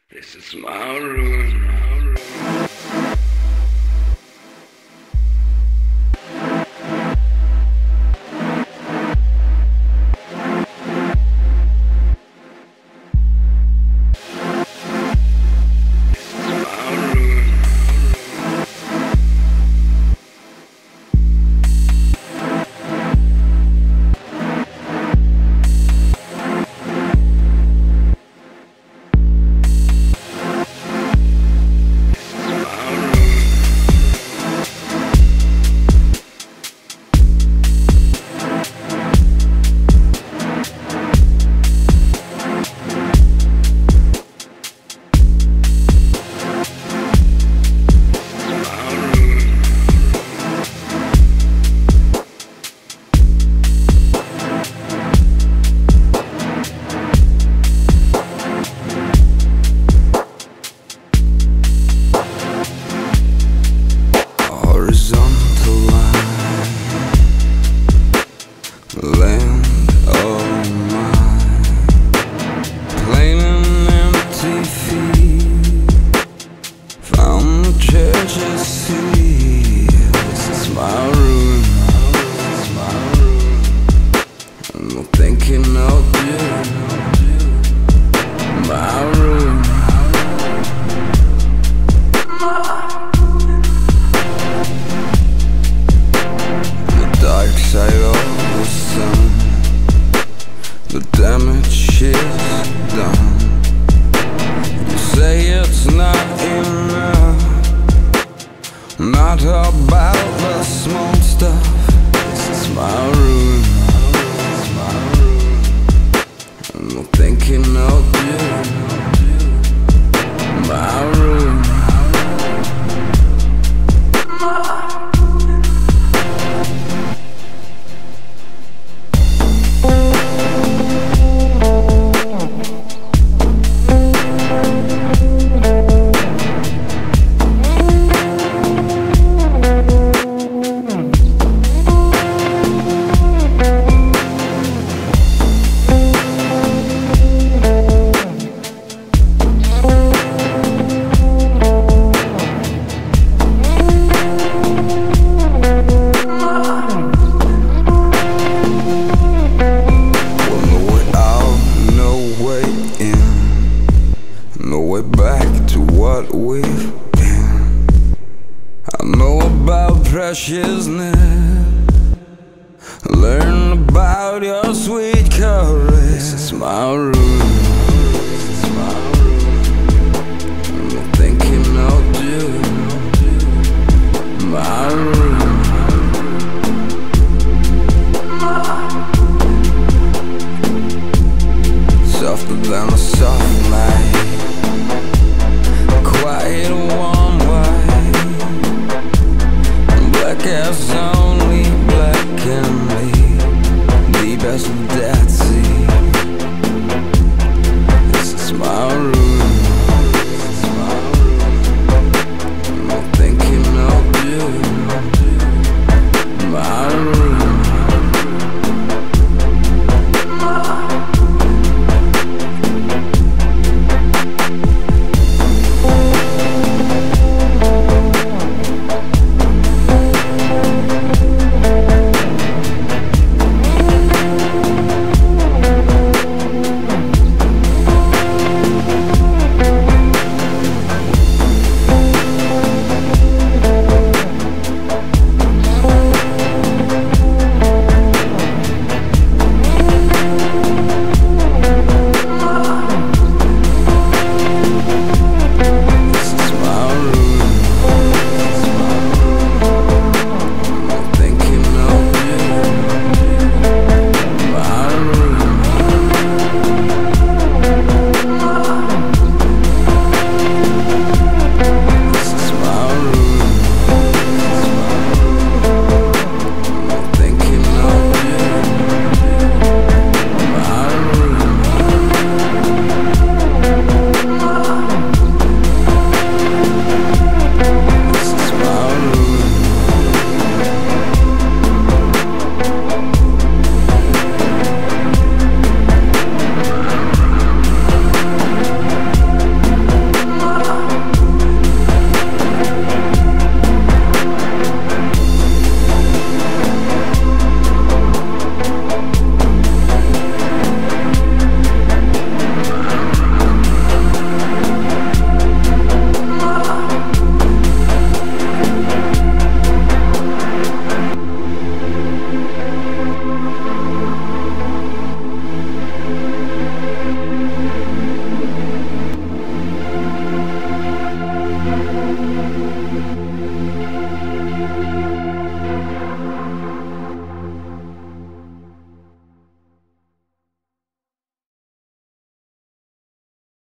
This is my room. Land of mine, plain and empty feet, found the treasure sea. This is my room, and I'm thinking of you. My room, the dark side of the sun, the damage is done. You say it's not enough, not about the small stuff. This is my room, and I'm thinking of you. My room, no way back to what we've been. I know about preciousness, learn about your sweet caress. This is my room, and I'm thinking of you. My room, softer than a soft night, quiet